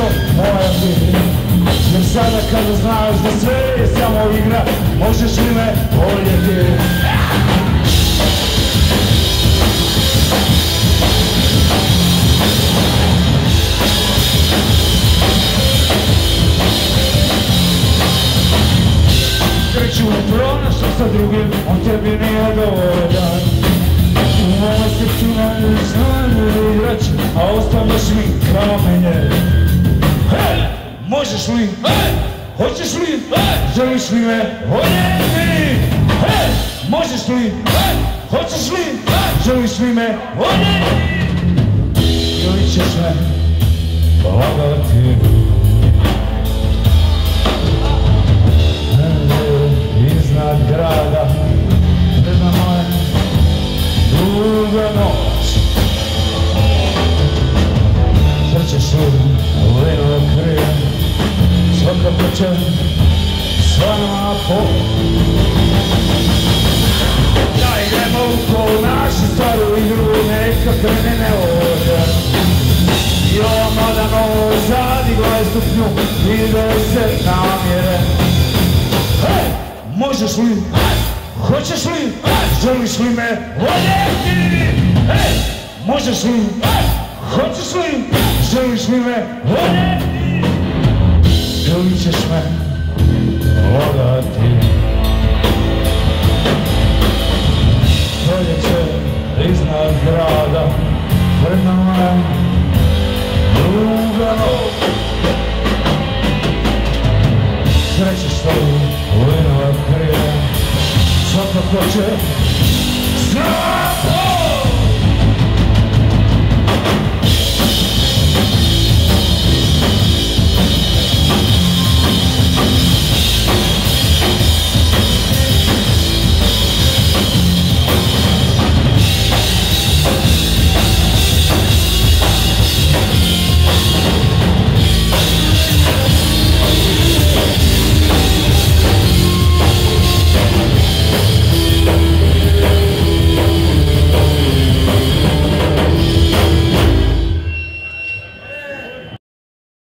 što moja ti. Jer sada kada znaš da sve je samo igra, možeš li me voljeti? Kreću pronašao sa drugim, on tebi nije dovoljan. U mojoj srcu ne znaju igrać, a ostavljaš mi kamenje. Hej, možeš li? Hej, hoćeš li? Hej, želiš li me voljeti? Hej, možeš li? Hej, hoćeš li? Hej, želiš li me voljeti? Ili ćeš me lagati? Iznad grada, pred nama je duga noć. Srećeš li lino krije, svakako će sva nama pol. Da idemo u kol našu staru igru, neka krene ne ovdje. I ova mlada noć zadigla je stupnju, ide se namjere. Hej! Možeš li? Hoćeš li? Želiš li me voljeti? Hej! Možeš li? Hoćeš li? Želiš li me voljeti? Ili ćeš me lagati? Proljeće iznad grada, pred nama je duga noć. Sreće što linova krije, svakako će